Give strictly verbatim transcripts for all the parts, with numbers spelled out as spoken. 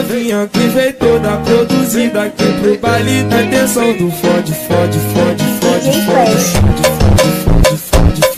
novinha que veio toda produzida aqui pro baile da intenção do fode, fode, fode, fode, fode, fode, fode, fode, fode.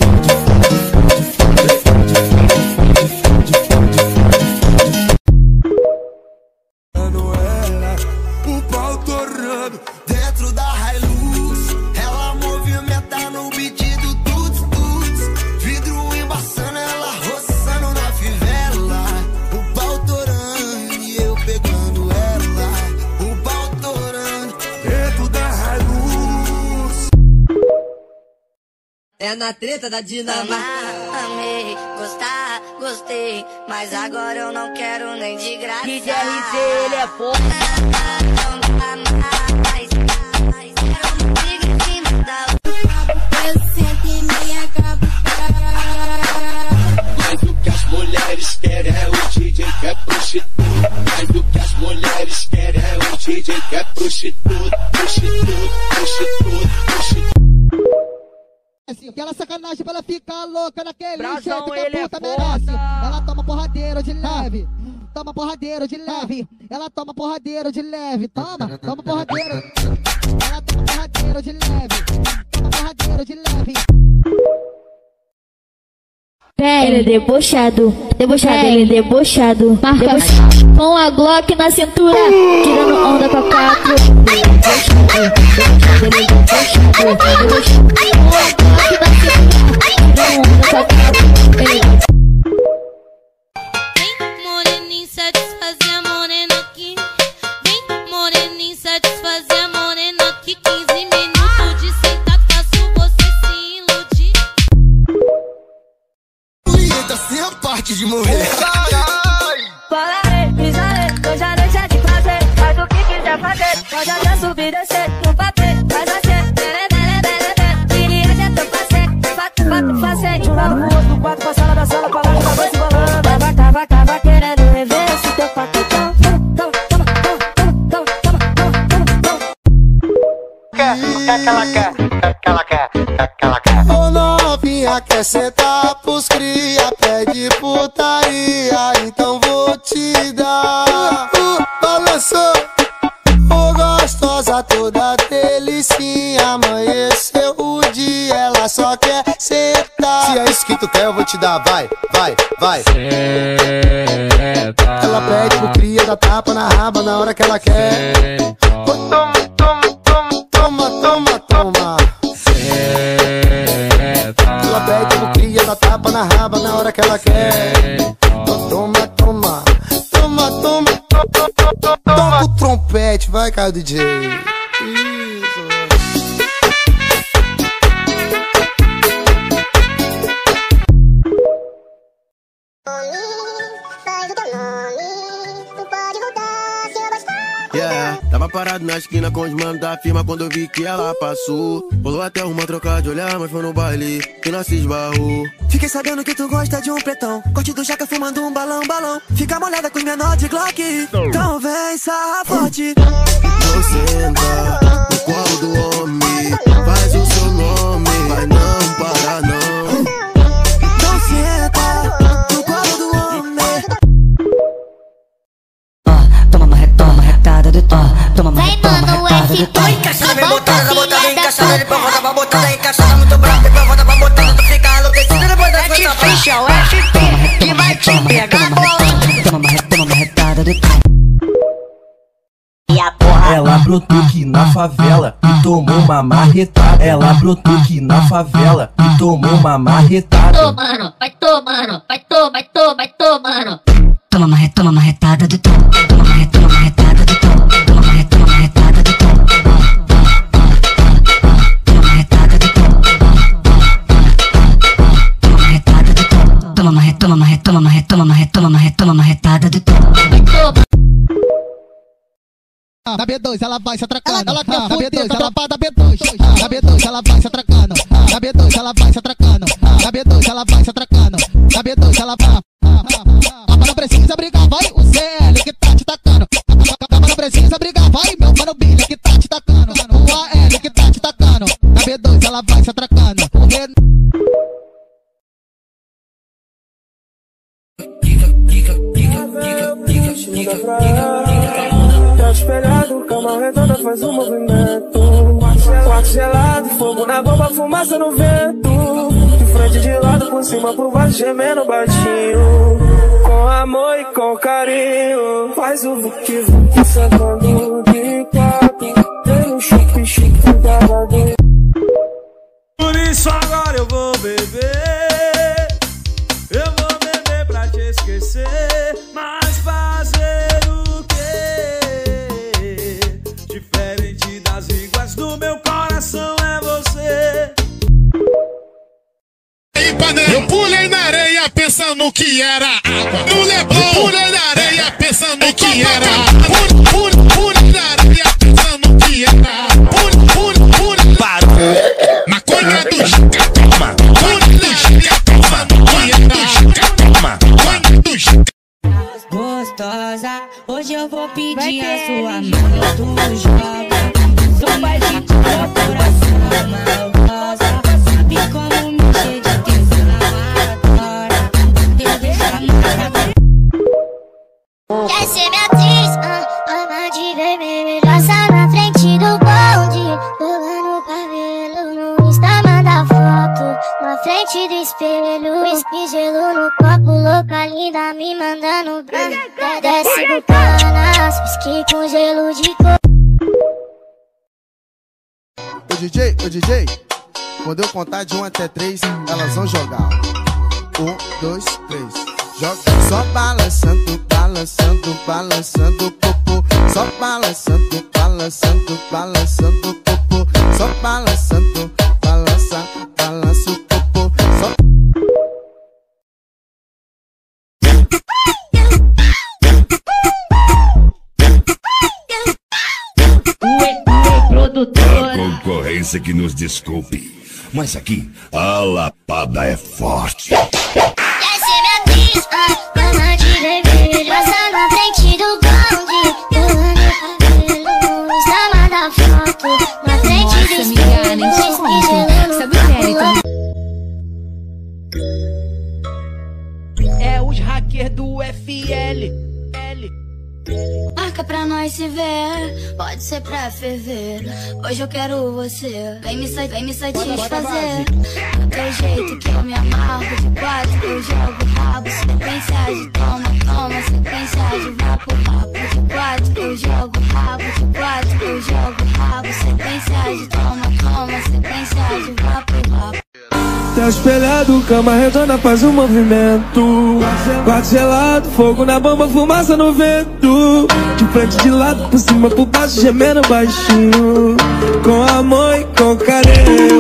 É na treta da Dinamarca. Amei, gostar, gostei, mas agora eu não quero nem de graça. D J R C, ele é foda. Eu sento e me acabo. Mas o que as mulheres querem é o D J que é prostituto. Mas o que as mulheres querem é o D J que é prostituto. Prostituto, prostituto, prostituto. Aquela sacanagem pra ela ficar louca naquele Brasão, jeito que ele a puta é foda. merece. Ela toma porradeiro de leve, toma porradeiro de leve. Ela toma porradeiro de leve, toma, toma porradeiro. Ela toma porradeiro de leve, toma porradeiro de leve. Ele é debochado, debochado, ele é debochado. Marca debochado. Com a Glock na cintura, tirando onda com a quatro. Debochado, debochado, ele é debochado, debochado. Com a Glock na cintura, tirando onda com a quatro. Vem, moreninho, satisfazer a morena aqui. Vem, moreninho, satisfazer a morena aqui. quinze minutos de sentado, faço você se iludir. Sem a parte de morrer. Falarei, pisarei, hoje a noite é de prazer. Faz o que quiser fazer, pode até subir e descer. No papel, faz assim, bele, bele, bele, bele. Queria já tô passei, fato, fato, passei. De um lado pro outro, do quarto, pra sala da sala, pra lá de cabeça e bolando. Tava, tava, tava querendo rever esse teu paquetão. Toma, toma, toma, toma, toma, toma, toma, toma. Quer, o que é que ela quer? O que é que ela quer? O que é que ela quer? Ô novinha, quer sentar pros cria, pede putaria, então vou te dar. Uh, balançou, ô gostosa toda delicinha, amanheceu o dia, ela só quer sentar. Se é isso que tu quer, eu vou te dar, vai, vai, vai. Ela pede pro cria, dá tapa na raba na hora que ela quer. Ô, toma, toma, toma, toma, toma, toma. Ela pede pro cria, dá tapa na raba na hora que ela quer. Toma, toma, toma, toma, toma, toca o trompete, vai, Caio D J. Isso. Yeah, tava parado na esquina com os manos da firma quando eu vi que ela passou. Rolou até uma troca de olhar, mas foi no baile que nós se esbarrou. Fiquei sabendo que tu gosta de um pretão, corte do jaca fumando um balão, balão. Fica molhada com os menor de Glock, então vem sarra forte. Não senta no colo do homem, faz o seu nome, vai não parar não. Não senta no colo do homem. Toma uma retoma, retada de tom. Toma uma retoma, retada de tom. Encaixada bem botada, na botada encaixada, depois volta pra botada encaixada muito brava, depois volta pra botada, tu fica enlouquecida depois da coisa pra Ficha o F P, que vai te pegar bolão. Toma uma retoma, uma retada de tom. Ela brotou aqui na favela e tomou uma marretada. Ela brotou aqui na favela e tomou uma marretada. Tomando, vai tomando, vai tomando, vai tomando, vai tomando. Toma uma retoma, uma retada de tom. Toma uma retoma, uma retada de tom. Toma uma retoma, uma retada de tom. Toma uma retada de tom. Toma uma retada de tom. Toma uma retoma, uma retoma, uma retoma, uma retoma, uma retoma, uma retada de tom. Da B dois ela vai se atracando, ela quer da B dois ela vai da B dois, da B dois ela vai se atracando, da B dois ela vai se atracando, da B dois ela vai se atracando, da B dois ela vai. Mas não precisa brigar, vai o C L que tá te tacando. Mas não precisa brigar, vai meu mano Billy que tá te tacando. O A L que tá te tacando, da B dois ela vai se atracando. O Ren... Giga, giga, giga, giga, giga, giga, giga, giga. cama redonda faz um movimento. Quarto gelado, fogo na bomba, fumaça no vento. De frente, de lado, por cima, por baixo, gemendo baixinho. Com amor e com carinho. Faz o vuki vuki sentando de quatro. Tem um chique chique da bagunça. Por isso agora eu vou beber. Eu vou beber pra te esquecer. Mas fazer o quê? Diferente das iguais do meu coração é você. Eu pulei na areia pensando que era água. No Leblon, pulei na areia pensando que era água. Pulei na areia pensando que era água. Pulei maconha do Chica, toma. Pulei na areia pensando que era água. Maconha do Chica. Gostosa, hoje eu vou pedir a sua mão. Tu joga, só faz de teu coração maldosa. Sabe como me encher de tesão agora. Eu deixo a marca. Quer ser minha atriz? Ah, ama de vermelho. Passa na frente do bonde, rolando o cabelo no Insta, manda foto na frente do espelho. Whisky, gelo no copo, louca linda me mandando branca. Desce do canas, whisky com gelo de coco. Ô D J, ô D J, quando eu contar de um até três, elas vão jogar. Um, dois, três. Joga só balançando, balançando, balançando popô. Só balançando, balançando, balançando popô. Só balançando, balança, balança o popô. Só... A concorrência que nos desculpe, mas aqui a lapada é forte. Quer ser minha atriz? Ah, ama de vermelho. Passa na frente do bonde, rolando o cabelo no Insta, manda foto na frente do espelho. Whisky, gelo no copo. É os hackers do F L. L. Marca pra nós se ver, pode ser pra ferver. Hoje eu quero você, vem me, sa vem me satisfazer. Do teu jeito que eu me amarro, de quatro eu jogo rabo. Sequência de toma, toma, sequência de vapo, vapo. De quatro eu jogo rabo, de quatro eu jogo rabo. Sequência de toma, toma, sequência de vapo, vapo. Tá espelhado, cama redonda faz um movimento. Quarto gelado, fogo na bomba, fumaça no vento. De frente, de lado, por cima, por baixo, gemendo baixinho. Com amor e com carinho.